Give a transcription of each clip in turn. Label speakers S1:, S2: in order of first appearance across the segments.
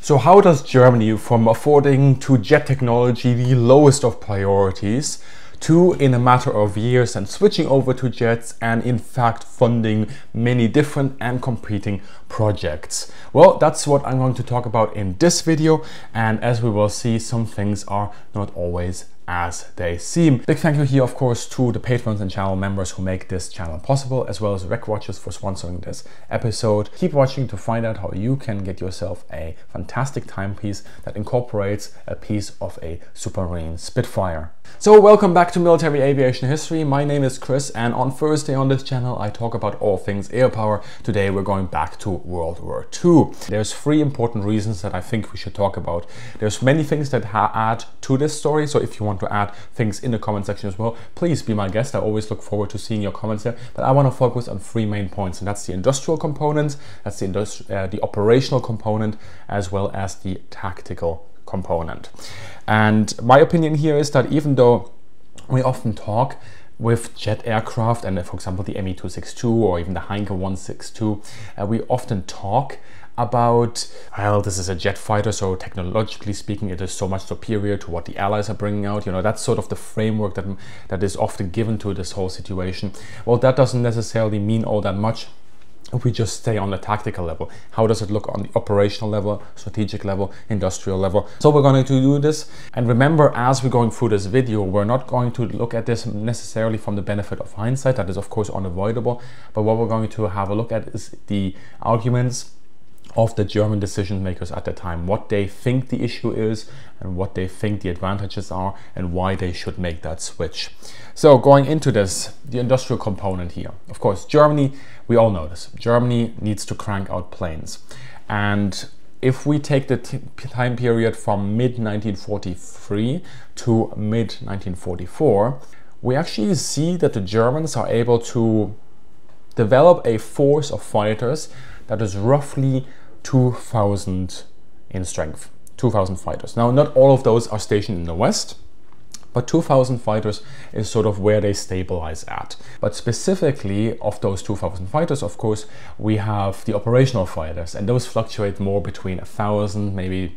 S1: So how does Germany, from affording to jet technology the lowest of priorities, to in a matter of years and switching over to jets and in fact funding many different and competing projects? Well, that's what I'm going to talk about in this video, and as we will see, some things are not always as they seem. Big thank you here, of course, to the patrons and channel members who make this channel possible, as well as Rec Watchers for sponsoring this episode. Keep watching to find out how you can get yourself a fantastic timepiece that incorporates a piece of a Supermarine Spitfire. So welcome back to Military Aviation History. My name is Chris, and on Thursday on this channel I talk about all things air power. Today we're going back to World War II. There's three important reasons that I think we should talk about. There's many things that add to this story, so if you want to add things in the comment section as well, please be my guest. I always look forward to seeing your comments there, but I want to focus on three main points, and that's the industrial component, that's the operational component, as well as the tactical component. And my opinion here is that even though we often talk with jet aircraft, and for example the Me-262 or even the Heinkel 162, we often talk about, well, this is a jet fighter, so technologically speaking it is so much superior to what the Allies are bringing out. You know, that's sort of the framework that is often given to this whole situation. Well, that doesn't necessarily mean all that much if we just stay on the tactical level. How does it look on the operational level, strategic level, industrial level? So we're going to do this, and remember, as we're going through this video, we're not going to look at this necessarily from the benefit of hindsight. That is of course unavoidable, but what we're going to have a look at is the arguments of the German decision makers at the time, what they think the issue is and what they think the advantages are and why they should make that switch. So going into this, the industrial component here, of course, Germany, we all know this, Germany needs to crank out planes. And if we take the time period from mid-1943 to mid-1944, we actually see that the Germans are able to develop a force of fighters that is roughly 2,000 in strength, 2,000 fighters. Now, not all of those are stationed in the West, but 2,000 fighters is sort of where they stabilize at. But specifically of those 2,000 fighters, of course, we have the operational fighters, and those fluctuate more between 1,000, maybe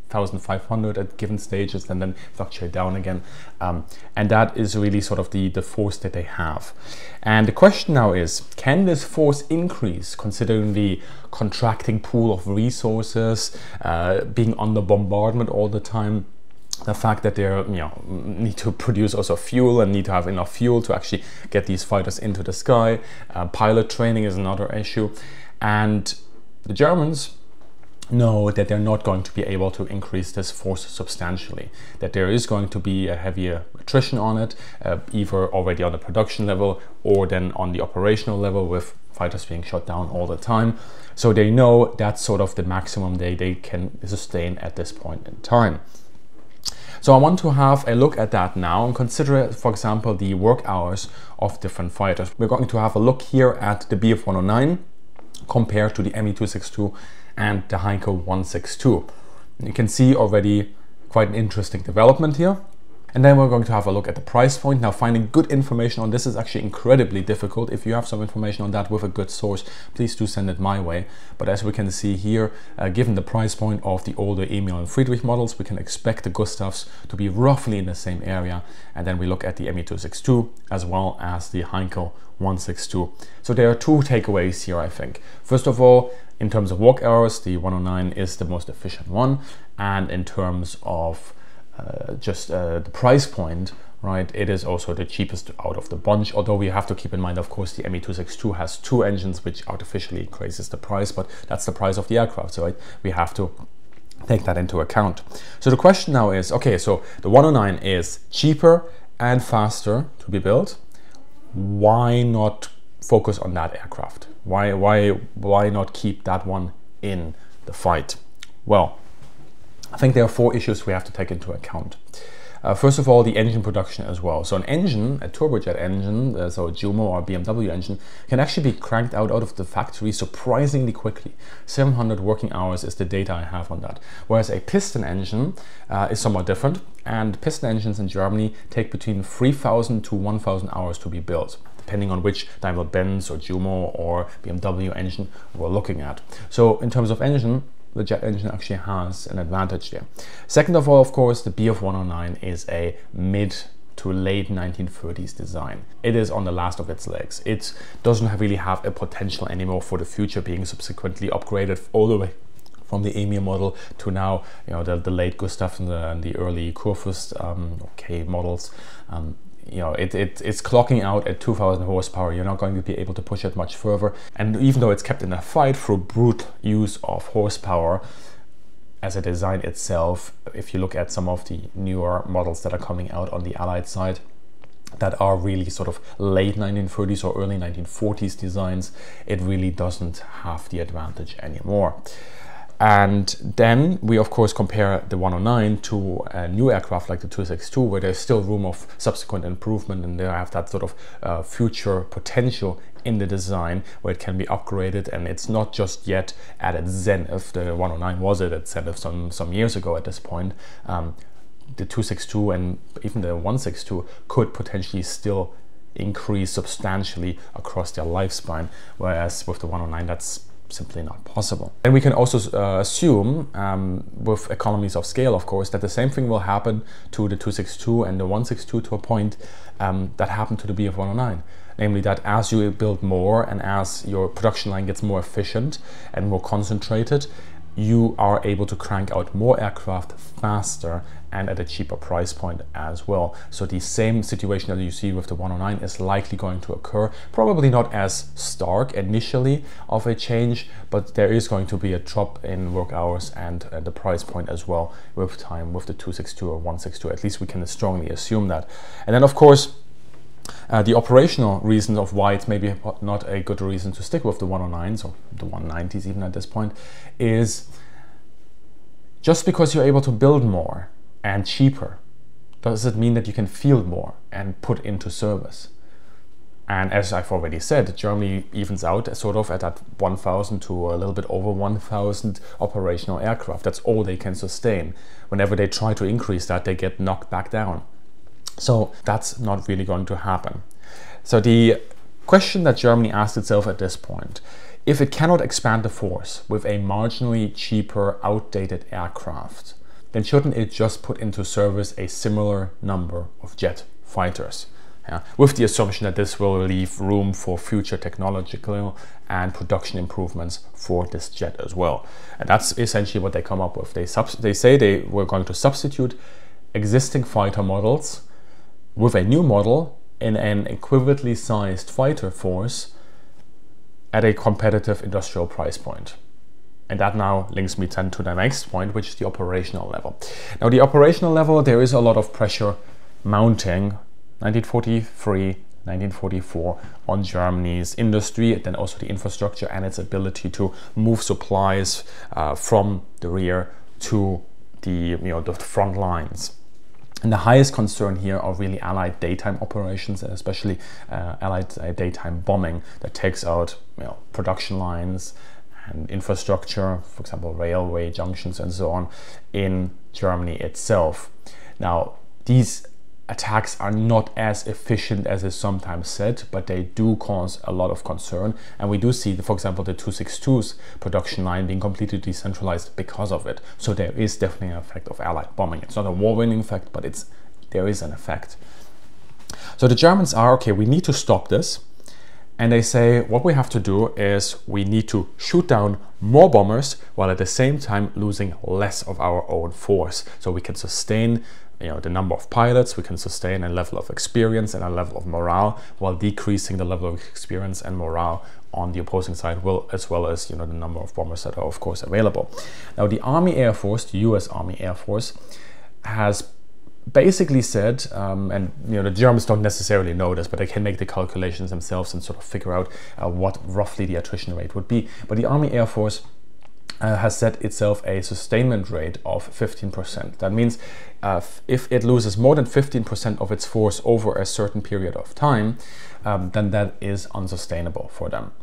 S1: 1,500 at given stages, and then fluctuate down again. And that is really sort of the force that they have. And the question now is, can this force increase considering the contracting pool of resources, being under bombardment all the time, the fact that they need to produce also fuel and need to have enough fuel to actually get these fighters into the sky. Pilot training is another issue. And the Germans know that they're not going to be able to increase this force substantially, that there is going to be a heavier attrition on it, either already on the production level or then on the operational level with fighters being shot down all the time. So they know that's sort of the maximum they can sustain at this point in time. So I want to have a look at that now and consider, for example, the work hours of different fighters. We're going to have a look here at the Bf 109 compared to the Me-262 and the Heinkel 162. You can see already quite an interesting development here. And then we're going to have a look at the price point. Now, finding good information on this is actually incredibly difficult. If you have some information on that with a good source, please do send it my way. But as we can see here, given the price point of the older Emil and Friedrich models, we can expect the Gustavs to be roughly in the same area. And then we look at the Me-262 as well as the Heinkel 162. So there are two takeaways here, I think. First of all, in terms of work hours, the 109 is the most efficient one. And in terms of the price point, right, it is also the cheapest out of the bunch, although we have to keep in mind, of course, the Me-262 has two engines, which artificially increases the price, but that's the price of the aircraft, so we have to take that into account. So the question now is, okay, so the 109 is cheaper and faster to be built. Why not focus on that aircraft? Why not keep that one in the fight? Well, I think there are four issues we have to take into account. First of all, the engine production as well. So an engine, a turbojet engine, so a Jumo or BMW engine, can actually be cranked out of the factory surprisingly quickly. 700 working hours is the data I have on that. Whereas a piston engine is somewhat different, and piston engines in Germany take between 3,000 to 1,000 hours to be built, depending on which Daimler-Benz or Jumo or BMW engine we're looking at. So in terms of engine, the jet engine actually has an advantage there. Second of all, of course, the Bf 109 is a mid to late 1930s design. It is on the last of its legs. It doesn't really have a potential anymore for the future, being subsequently upgraded all the way from the Emir model to now, you know, the late Gustav and the early Kurfürst K models. You know, it's clocking out at 2000 horsepower. You're not going to be able to push it much further. And even though it's kept in a fight through brute use of horsepower, as a design itself, if you look at some of the newer models that are coming out on the Allied side, that are really sort of late 1930s or early 1940s designs, it really doesn't have the advantage anymore. And then we of course compare the 109 to a new aircraft like the 262, where there's still room of subsequent improvement, and they have that sort of future potential in the design where it can be upgraded, and it's not just yet at its zenith. The 109 was at its zenith some years ago at this point. The 262 and even the 162 could potentially still increase substantially across their lifespan, whereas with the 109 that's simply not possible. And we can also assume, with economies of scale of course, that the same thing will happen to the 262 and the 162 to a point that happened to the Bf 109. Namely that as you build more and as your production line gets more efficient and more concentrated, you are able to crank out more aircraft faster and at a cheaper price point as well. So the same situation that you see with the 109 is likely going to occur, probably not as stark initially of a change, but there is going to be a drop in work hours and the price point as well with time with the 262 or 162. At least we can strongly assume that. And then of course, the operational reasons of why it's maybe not a good reason to stick with the 109s or the 190s even at this point is just because you're able to build more and cheaper, does it mean that you can field more and put into service? And as I've already said, Germany evens out sort of at that 1,000 to a little bit over 1,000 operational aircraft. That's all they can sustain. Whenever they try to increase that, they get knocked back down. So that's not really going to happen. So the question that Germany asked itself at this point, if it cannot expand the force with a marginally cheaper, outdated aircraft, then shouldn't it just put into service a similar number of jet fighters? With the assumption that this will leave room for future technological and production improvements for this jet as well. And that's essentially what they come up with. They say they were going to substitute existing fighter models with a new model in an equivalently sized fighter force at a competitive industrial price point. And that now links me then to the next point, which is the operational level. Now the operational level, there is a lot of pressure mounting 1943, 1944 on Germany's industry, and then also the infrastructure and its ability to move supplies from the rear to the front lines. And the highest concern here are really Allied daytime operations, and especially Allied daytime bombing that takes out production lines and infrastructure, for example, railway junctions and so on, in Germany itself. Now, these attacks are not as efficient as is sometimes said, but they do cause a lot of concern. And we do see, for example, the 262's production line being completely decentralized because of it. So there is definitely an effect of Allied bombing. It's not a war-winning effect, but there is an effect. So the Germans are, okay, we need to stop this. And they say what we have to do is we need to shoot down more bombers while at the same time losing less of our own force. So we can sustain the number of pilots, we can sustain a level of experience and a level of morale while decreasing the level of experience and morale on the opposing side, as well as the number of bombers that are of course available. Now the Army Air Force, the US Army Air Force, has basically said, and the Germans don't necessarily know this, but they can make the calculations themselves and sort of figure out what roughly the attrition rate would be. But the Army Air Force has set itself a sustainment rate of 15%. That means if it loses more than 15% of its force over a certain period of time, then that is unsustainable for them.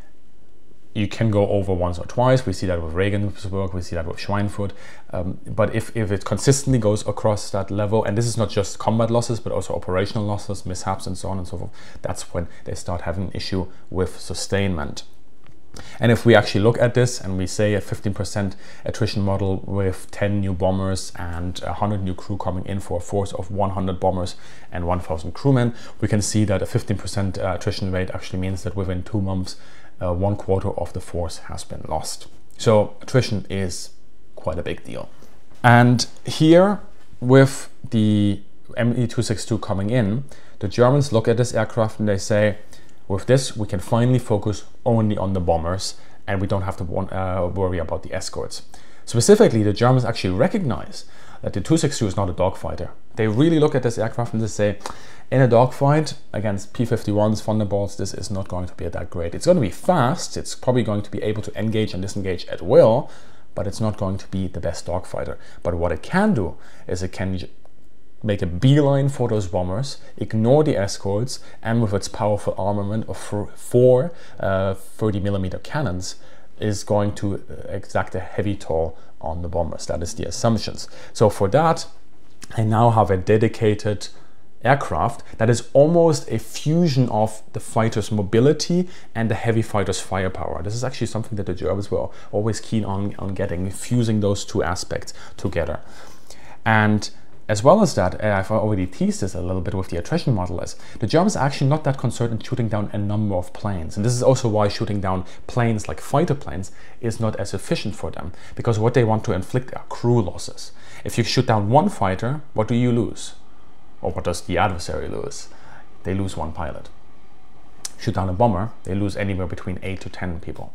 S1: You can go over once or twice. We see that with Regensburg, we see that with Schweinfurt. But if it consistently goes across that level, and this is not just combat losses, but also operational losses, mishaps, and so on and so forth, that's when they start having an issue with sustainment. And if we actually look at this and we say a 15% attrition model with 10 new bombers and 100 new crew coming in for a force of 100 bombers and 1,000 crewmen, we can see that a 15% attrition rate actually means that within 2 months, 1/4 of the force has been lost. So attrition is quite a big deal. And here, with the Me-262 coming in, the Germans look at this aircraft and they say, with this, we can finally focus only on the bombers and we don't have to worry about the escorts. Specifically, the Germans actually recognize that the 262 is not a dogfighter. They really look at this aircraft and they say, in a dogfight against P-51s, Thunderbolts, this is not going to be that great. It's going to be fast, it's probably going to be able to engage and disengage at will, but it's not going to be the best dogfighter. But what it can do is it can make a beeline for those bombers, ignore the escorts, and with its powerful armament of 4 30mm cannons is going to exact a heavy toll on the bombers. That is the assumptions. So for that, I now have a dedicated aircraft that is almost a fusion of the fighter's mobility and the heavy fighter's firepower. This is actually something that the Germans were always keen on getting, fusing those two aspects together. And as well as that, I've already teased this a little bit with the attrition model, is the Germans are actually not that concerned in shooting down a number of planes. And this is also why shooting down planes like fighter planes is not as efficient for them, because what they want to inflict are crew losses. If you shoot down one fighter, what do you lose? Or what does the adversary lose? They lose 1 pilot. Shoot down a bomber, they lose anywhere between 8 to 10 people.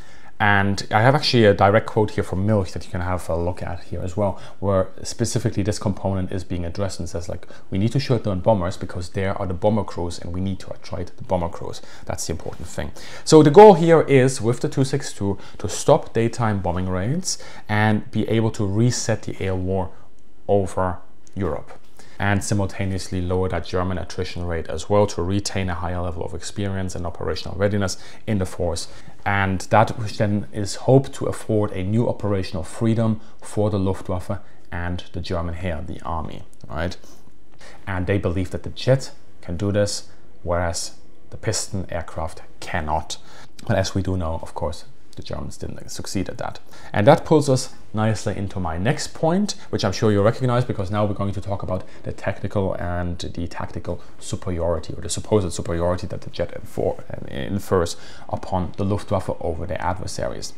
S1: And I have actually a direct quote here from Milch that you can have a look at here as well, where specifically this component is being addressed and says, like, we need to shoot down bombers because there are the bomber crews and we need to attrite the bomber crews. That's the important thing. So the goal here is, with the 262, to stop daytime bombing raids and be able to reset the air war over Europe, and simultaneously lower that German attrition rate as well to retain a higher level of experience and operational readiness in the force. And that which then is hoped to afford a new operational freedom for the Luftwaffe and the German Heer, the army, right? And they believe that the jet can do this, whereas the piston aircraft cannot. But as we do know, of course, the Germans didn't succeed at that. And that pulls us nicely into my next point, which I'm sure you recognize, because now we're going to talk about the technical and the tactical superiority, or the supposed superiority that the jet infers upon the Luftwaffe over their adversaries.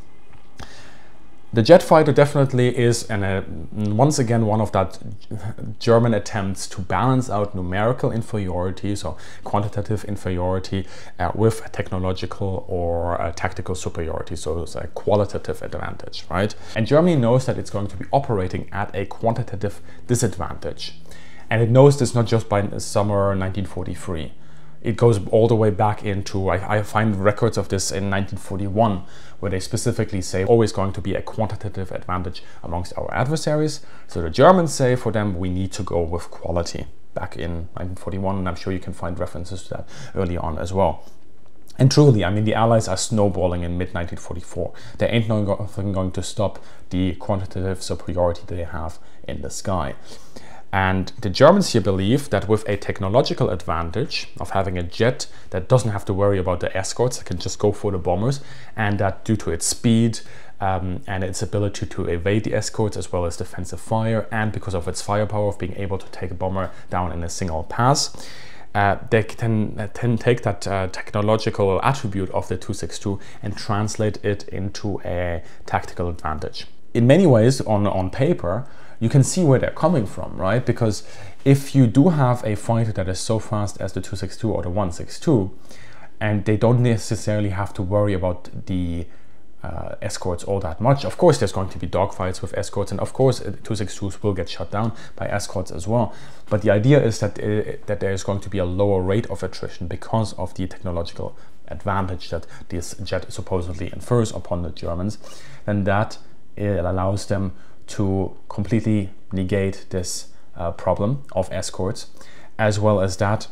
S1: The jet fighter definitely is, once again, one of that German attempts to balance out numerical inferiority, so quantitative inferiority, with a technological or a tactical superiority, so it's a qualitative advantage, right? And Germany knows that it's going to be operating at a quantitative disadvantage. And it knows this not just by summer 1943. It goes all the way back into, I find records of this in 1941, where they specifically say always going to be a quantitative advantage amongst our adversaries. So the Germans say for them, we need to go with quality back in 1941, and I'm sure you can find references to that early on as well. And truly, I mean, the Allies are snowballing in mid-1944. They ain't nothing going to stop the quantitative superiority they have in the sky. And the Germans here believe that with a technological advantage of having a jet that doesn't have to worry about the escorts, that can just go for the bombers, and that due to its speed and its ability to evade the escorts as well as defensive fire, and because of its firepower of being able to take a bomber down in a single pass, they can take that technological attribute of the 262 and translate it into a tactical advantage. In many ways, on paper, you can see where they're coming from, right? Because if you do have a fighter that is so fast as the 262 or the 162, and they don't necessarily have to worry about the escorts all that much. Of course, there's going to be dogfights with escorts, and of course, 262s will get shot down by escorts as well. But the idea is that that there's going to be a lower rate of attrition because of the technological advantage that this jet supposedly infers upon the Germans, and that it allows them to completely negate this problem of escorts, as well as that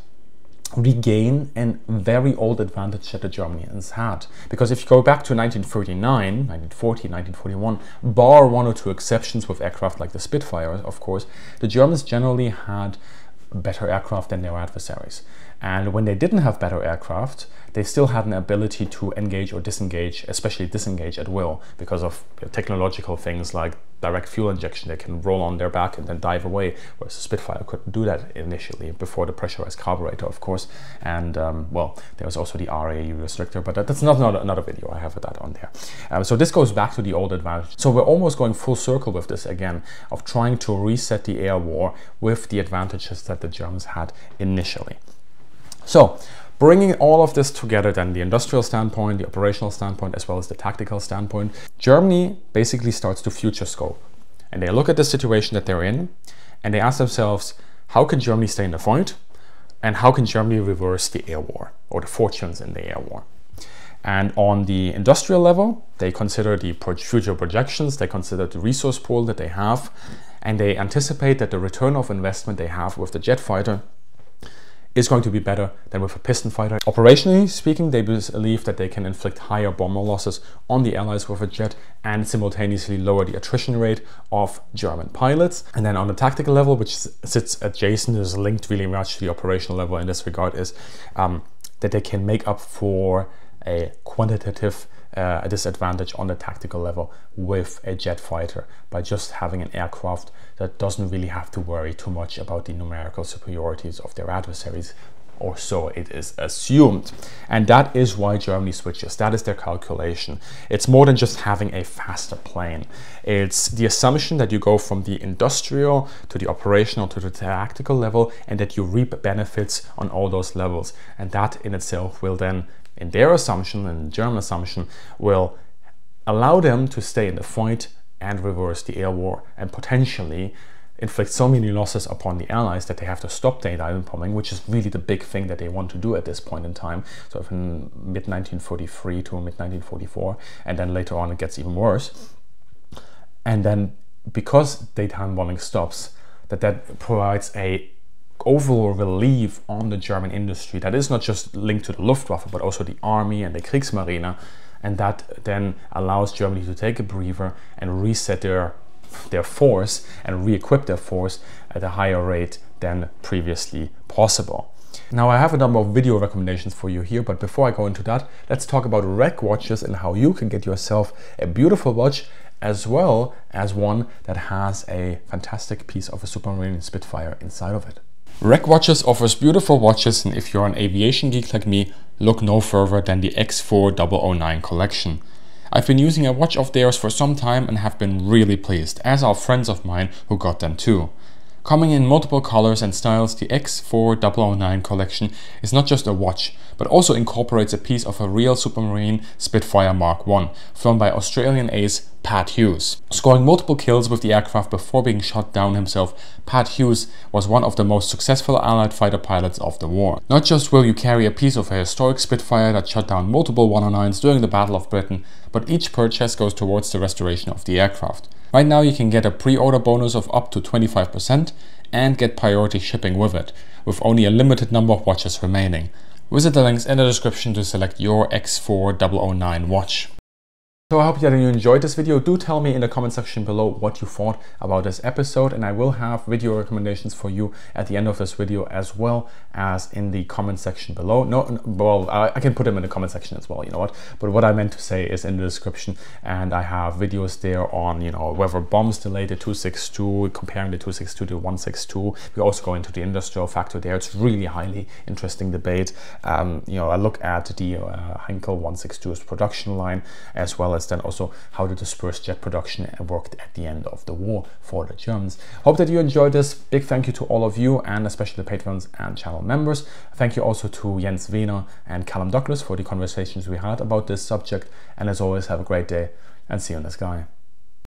S1: regain a very old advantage that the Germans had. Because if you go back to 1939, 1940, 1941, bar 1 or 2 exceptions with aircraft like the Spitfire, of course, the Germans generally had better aircraft than their adversaries. And when they didn't have better aircraft, they still had an ability to engage or disengage, especially disengage at will, because of technological things like direct fuel injection. They can roll on their back and then dive away, whereas the Spitfire couldn't do that initially, before the pressurized carburetor, of course. And well, there was also the RAU restrictor, but that's not another video. I have that on there. So this goes back to the old advantage. So we're almost going full circle with this again, of trying to reset the air war with the advantages that the Germans had initially. So bringing all of this together, then the industrial standpoint, the operational standpoint, as well as the tactical standpoint, Germany basically starts to future scope. And they look at the situation that they're in, and they ask themselves, how can Germany stay in the fight? And how can Germany reverse the air war, or the fortunes in the air war? And on the industrial level, they consider the future projections, they consider the resource pool that they have, and they anticipate that the return of investment they have with the jet fighter is going to be better than with a piston fighter. Operationally speaking, they believe that they can inflict higher bomber losses on the Allies with a jet and simultaneously lower the attrition rate of German pilots. And then on the tactical level, which sits adjacent, is linked really much to the operational level in this regard, is that they can make up for a quantitative disadvantage on the tactical level with a jet fighter by just having an aircraft that doesn't really have to worry too much about the numerical superiorities of their adversaries, or so it is assumed. And that is why Germany switches. That is their calculation. It's more than just having a faster plane. It's the assumption that you go from the industrial to the operational to the tactical level, and that you reap benefits on all those levels. And that in itself will then, in their assumption, and German assumption, will allow them to stay in the fight and reverse the air war, and potentially inflict so many losses upon the Allies that they have to stop the island bombing, which is really the big thing that they want to do at this point in time. So from mid-1943 to mid-1944, and then later on it gets even worse. And then because daytime bombing stops, that provides a overall relief on the German industry that is not just linked to the Luftwaffe, but also the army and the Kriegsmarine, and that then allows Germany to take a breather and reset their force and re-equip their force at a higher rate than previously possible. Now I have a number of video recommendations for you here, but before I go into that, let's talk about REC watches and how you can get yourself a beautiful watch, as well as one that has a fantastic piece of a Supermarine Spitfire inside of it. REC Watches offers beautiful watches, and if you're an aviation geek like me, look no further than the X4009 collection. I've been using a watch of theirs for some time and have been really pleased, as are friends of mine who got them too. Coming in multiple colors and styles, the X4009 collection is not just a watch, but also incorporates a piece of a real Supermarine Spitfire Mark I, flown by Australian ace Pat Hughes. Scoring multiple kills with the aircraft before being shot down himself, Pat Hughes was one of the most successful Allied fighter pilots of the war. Not just will you carry a piece of a historic Spitfire that shot down multiple 109s during the Battle of Britain, but each purchase goes towards the restoration of the aircraft. Right now you can get a pre-order bonus of up to 25% and get priority shipping with it, with only a limited number of watches remaining. Visit the links in the description to select your X4009 watch. So I hope that you enjoyed this video. Do tell me in the comment section below what you thought about this episode, and I will have video recommendations for you at the end of this video, as well as in the comment section below. Well, I can put them in the comment section as well, you know what, but what I meant to say is in the description, and I have videos there on, you know, whether bombs delay the 262, comparing the 262 to 162. We also go into the industrial factor there. It's really highly interesting debate. You know, I look at the Heinkel 162's production line, as well as then also how the dispersed jet production worked at the end of the war for the Germans. Hope that you enjoyed this. Big thank you to all of you, and especially the patrons and channel members. Thank you also to Jens Wiener and Callum Douglas for the conversations we had about this subject, and as always, have a great day and see you in the sky.